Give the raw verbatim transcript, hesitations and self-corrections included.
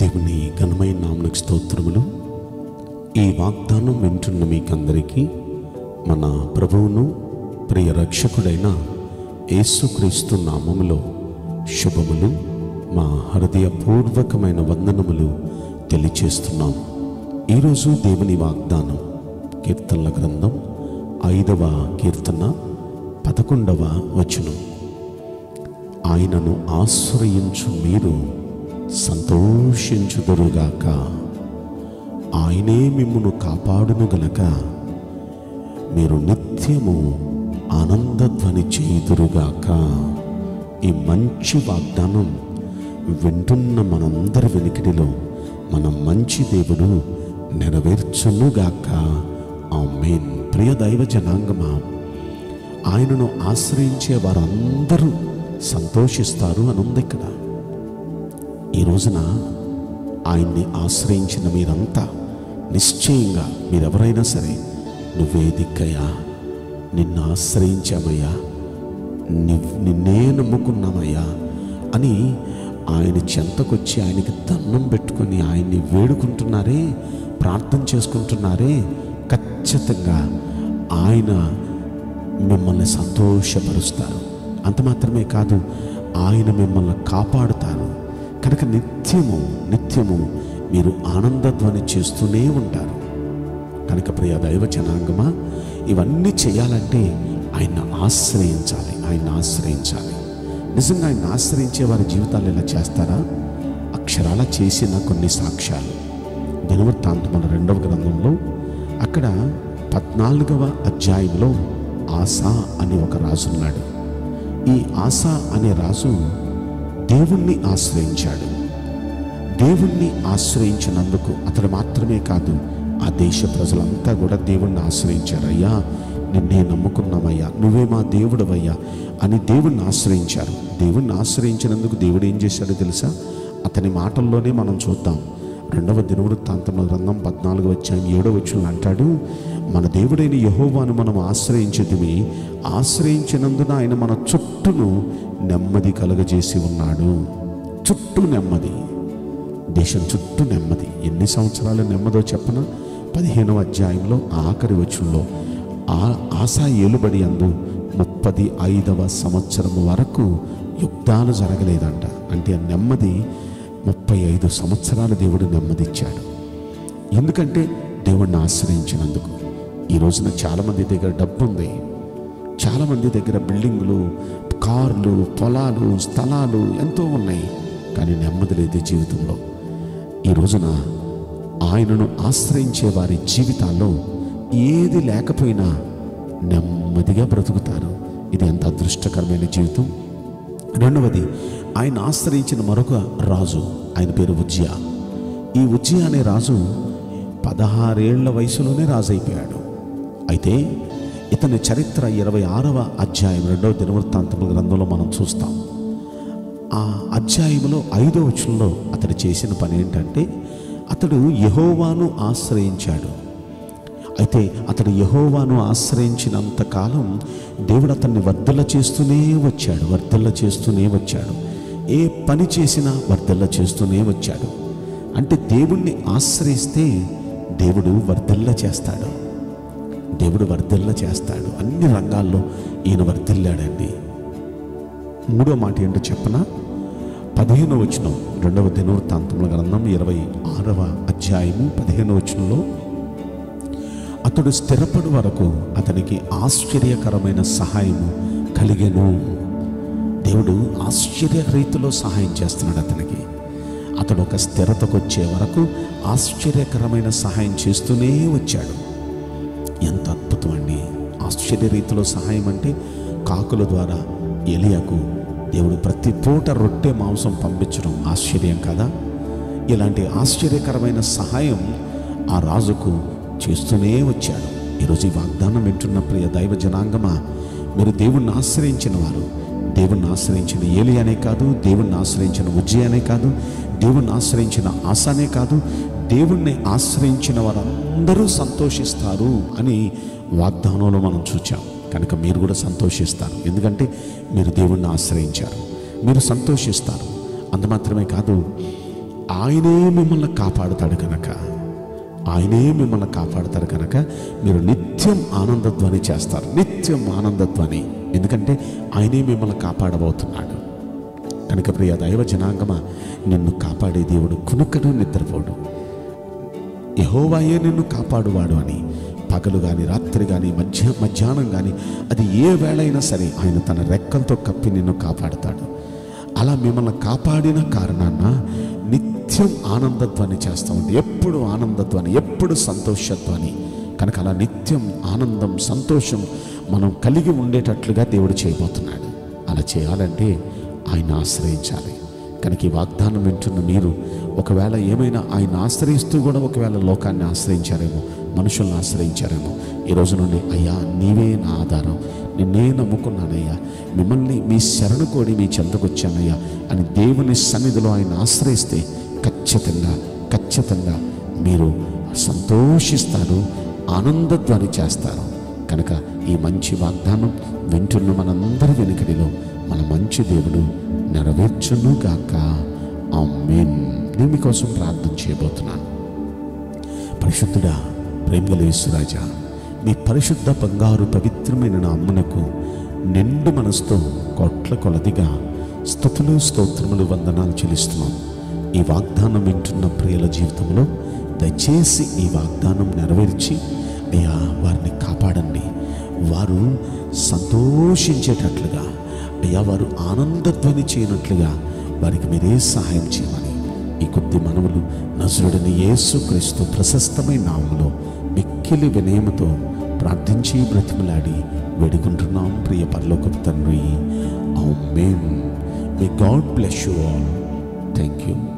దేవుని ఘనమైన నామమునకు స్తోత్రములు. ఈ వాగ్దానం వింటున్న మీకందరికీ మన ప్రభువును ప్రియ రక్షకుడైన యేసుక్రీస్తు నామములో శుభములు, మా హృదయపూర్వకమైన వందనములు తెలియచేస్తున్నాం. ఈరోజు దేవుని వాగ్దానం కీర్తనల గ్రంథం ఐదవ కీర్తన పదకొండవ వచనం. ఆయనను ఆశ్రయించు మీరు సంతోషించుదురుగాక, ఆయనే మిమ్మును కాపాడును గనక మీరు నిత్యము ఆనందధ్వని చేయుదురుగాక. ఈ మంచి వాగ్దానం వింటున్న మనందరి వెనుకడిలో మన మంచి దేవుడు నెరవేర్చునుగాక. ఆమేన్. ప్రియ దైవ జనాంగమా, ఆయనను ఆశ్రయించే వారందరూ సంతోషిస్తారు అని ఉంది ఇక్కడ. ఈ రోజున ఆయన్ని ఆశ్రయించిన మీరంతా నిశ్చయంగా, మీరెవరైనా సరే, నువ్వే దిక్కయ్యా, నిన్ను ఆశ్రయించామయ్యా, నిన్నే నమ్ముకున్నామయ్యా అని ఆయన చెంతకొచ్చి ఆయనకి దండం పెట్టుకొని ఆయన్ని వేడుకుంటున్నారే, ప్రార్థన చేసుకుంటున్నారే, ఖచ్చితంగా ఆయన మిమ్మల్ని సంతోషపరుస్తారు. అంత మాత్రమే కాదు, ఆయన మిమ్మల్ని కాపాడుతారు. కనుక నిత్యము నిత్యము మీరు ఆనందధ్వని చేస్తూనే ఉంటారు. కనుక ప్రియ దైవ జనాంగమా, ఇవన్నీ చేయాలంటే ఆయన ఆశ్రయించాలి, ఆయన ఆశ్రయించాలి. నిజంగా ఆయన ఆశ్రయించే వారి జీవితాలు ఇలా చేస్తారా? అక్షరాల చేసిన కొన్ని సాక్ష్యాలు దినవృత్తాంతముల రెండవ గ్రంథంలో అక్కడ పద్నాలుగవ అధ్యాయంలో ఆసా అనే ఒక రాజు ఉన్నాడు. ఈ ఆసా అనే రాజు దేవుణ్ణి ఆశ్రయించాడు. దేవుణ్ణి ఆశ్రయించినందుకు అతడు మాత్రమే కాదు, ఆ దేశ ప్రజలంతా కూడా దేవుణ్ణి ఆశ్రయించారు. అయ్యా, నిన్నే నమ్ముకున్నామయ్యా, నువ్వే మా దేవుడవయ్యా అని దేవుణ్ణి ఆశ్రయించారు. దేవుణ్ణి ఆశ్రయించినందుకు దేవుడు ఏం చేశాడో తెలుసా? అతని మాటల్లోనే మనం చూద్దాం. రెండవ దినవృత్తాంతముల గ్రంథం పద్నాలుగు అధ్యాయం ఏడవ వచనంలో అంటాడు, మన దేవుడైన యెహోవాను మనం ఆశ్రయించితిమి, ఆశ్రయించినందున ఆయన మన చుట్టూను నెమ్మది కలుగజేసి ఉన్నాడు. చుట్టూ నెమ్మది, దేశం చుట్టూ నెమ్మది. ఎన్ని సంవత్సరాల నెమ్మదో చెప్పన? పదిహేనవ అధ్యాయంలో ఆఖరి వచనంలో ఆ ఆసా ఏలుబడి అందు ముప్పది ఐదవ సంవత్సరం వరకు యుద్ధాలు జరగలేదంట. అంటే ఆ నెమ్మది ముప్పై ఐదు సంవత్సరాలు దేవుడు నెమ్మదిచ్చాడు. ఎందుకంటే దేవుడిని ఆశ్రయించినందుకు. ఈ రోజున చాలామంది దగ్గర డబ్బు ఉంది, చాలామంది దగ్గర బిల్డింగులు, కార్లు, పొలాలు, స్థలాలు ఎంతో ఉన్నాయి, కానీ నెమ్మది లేదు జీవితంలో. ఈ రోజున ఆయనను ఆశ్రయించే వారి జీవితాల్లో ఏది లేకపోయినా నెమ్మదిగా బ్రతుకుతారు. ఇది ఎంత అదృష్టకరమైన జీవితం. రెండవది, ఆయన ఆశ్రయించిన మరొక రాజు, ఆయన పేరు ఉజ్జియా. ఈ ఉజ్జియా అనే రాజు పదహారేళ్ల వయసులోనే రాజు అయిపోయాడు. అయితే ఇతని చరిత్ర ఇరవై ఆరవ అధ్యాయం రెండవ దినవృత్తాంతముల గ్రంథంలో మనం చూస్తాం. ఆ అధ్యాయంలో ఐదవ వచనంలో అతడు చేసిన పని ఏంటంటే, అతడు యెహోవాను ఆశ్రయించాడు. అయితే అతడు యెహోవాను ఆశ్రయించినంత కాలం దేవుడు అతన్ని వర్ధిల్ల చేస్తూనే వచ్చాడు, వర్ధిల్ల చేస్తూనే వచ్చాడు. ఏ పని చేసినా వర్ధిల్ల చేస్తూనే వచ్చాడు. అంటే దేవుణ్ణి ఆశ్రయిస్తే దేవుడు వర్ధిల్ల చేస్తాడు, దేవుడు వర్ధిల్ల చేస్తాడు. అన్ని రంగాల్లో ఈయన వర్ధిల్లాడండి. మూడో మాట ఏంటో చెప్పనా? పదిహేనవ వచనం, రెండవ దినవృత్తాంతముల గ్రంథం ఇరవై ఆరవ అధ్యాయము పదిహేనవ వచనంలో, అతడు స్థిరపడు వరకు అతనికి ఆశ్చర్యకరమైన సహాయము కలిగెను. దేవుడు ఆశ్చర్య రీతిలో సహాయం చేస్తున్నాడు అతనికి. అతడు ఒక స్థిరతకు వచ్చే వరకు ఆశ్చర్యకరమైన సహాయం చేస్తూనే వచ్చాడు. ఎంత అద్భుతం అండి! ఆశ్చర్య రీతిలో సహాయం అంటే, కాకుల ద్వారా ఎలియాకు దేవుడు ప్రతి పూట రొట్టె మాంసం పంపించడం ఆశ్చర్యం కదా. ఇలాంటి ఆశ్చర్యకరమైన సహాయం ఆ రాజుకు చేస్తూనే వచ్చాడు. ఈరోజు ఈ వాగ్దానం వింటున్న ప్రియ దైవ జనాంగమా, మీరు దేవుణ్ణి ఆశ్రయించిన వారు, దేవుణ్ణి ఆశ్రయించిన ఏలియానే కాదు, దేవుణ్ణి ఆశ్రయించిన ఉజ్జియానే కాదు, దేవుణ్ణి ఆశ్రయించిన ఆసానే కాదు, దేవుణ్ణి ఆశ్రయించిన వారందరూ సంతోషిస్తారు అని వాగ్దానంలో మనం చూచాం. కనుక మీరు కూడా సంతోషిస్తారు, ఎందుకంటే మీరు దేవుణ్ణి ఆశ్రయించారు, మీరు సంతోషిస్తారు. అంత మాత్రమే కాదు, ఆయనే మిమ్మల్ని కాపాడుతాడు కనుక ఆయనే మిమ్మల్ని కాపాడుతాడు కనుక మీరు నిత్యం ఆనందధ్వని చేస్తారు. నిత్యం ఆనందధ్వని, ఎందుకంటే ఆయనే మిమ్మల్ని కాపాడబోతున్నాడు కనుక. ప్రియ దైవ జనాంగమా, నిన్ను కాపాడే దేవుడు కునుకడు నిద్రపోడు. యెహోవాయే నిన్ను కాపాడువాడు అని పగలు కానీ రాత్రి కానీ మధ్య మధ్యాహ్నం కానీ అది ఏ వేళైనా సరే ఆయన తన రెక్కలతో కప్పి నిన్ను కాపాడుతాడు. అలా మిమ్మల్ని కాపాడిన కారణాన నిత్యం ఆనందధ్వని చేస్తూ ఉంది. ఎప్పుడు ఆనందధ్వని, ఎప్పుడు సంతోషధ్వని. కనుక అలా నిత్యం ఆనందం, సంతోషం మనం కలిగి ఉండేటట్లుగా దేవుడు చేయబోతున్నాడు. అలా చేయాలంటే ఆయన ఆశ్రయించాలి. కనుక ఈ వాగ్దానం వింటున్న మీరు ఒకవేళ ఏమైనా ఆయన ఆశ్రయిస్తూ కూడా ఒకవేళ లోకాన్ని ఆశ్రయించారేమో, మనుషులను ఆశ్రయించారేమో, ఈ రోజు నుండి అయ్యా నీవే నా ఆధారం, నిన్నే నమ్ముకున్నానయ్యా, మిమ్మల్ని మీ శరణు కోడి మీ చెంతకు వచ్చానయ్యా అని దేవుని సన్నిధిలో ఆయన ఆశ్రయిస్తే ఖచ్చితంగా ఖచ్చితంగా మీరు సంతోషిస్తారు, ఆనందధ్వని చేస్తారు. కనుక ఈ మంచి వాగ్దానం వింటున్న మనందరి వెనుకడిలో మన మంచి దేవుడు నెరవేర్చును గాక. ఆమేన్. నేను మీకోసం ప్రార్థన చేయబోతున్నాను. పరిశుద్ధుడా, ప్రేమగల యేసురాజా, మీ పరిశుద్ధ బంగారు పవిత్రమైన నామమునకు నిండు మనసుతో కోట్ల కొలదిగా స్తుతులు, స్తోత్రములు, వందనాలు చెల్లిస్తున్నాం. ఈ వాగ్దానం వింటున్న ప్రియుల జీవితంలో దయచేసి ఈ వాగ్దానం నెరవేర్చి అయ్యా వారిని కాపాడండి. వారు సంతోషించేటట్లుగా, అయ్యా వారు ఆనందధ్వని చేయనట్లుగా వారికి మీరే సహాయం చేయమని ఈ కొద్ది మనవులు నజరుడైన యేసుక్రీస్తు ప్రశస్తమైన నామములో మిక్కిలి వినయముతో ప్రార్థించి బ్రతిమలాడి వేడుకుంటున్నాం ప్రియ పరలోకపు తండ్రి. Amen. May God bless you all. Thank you.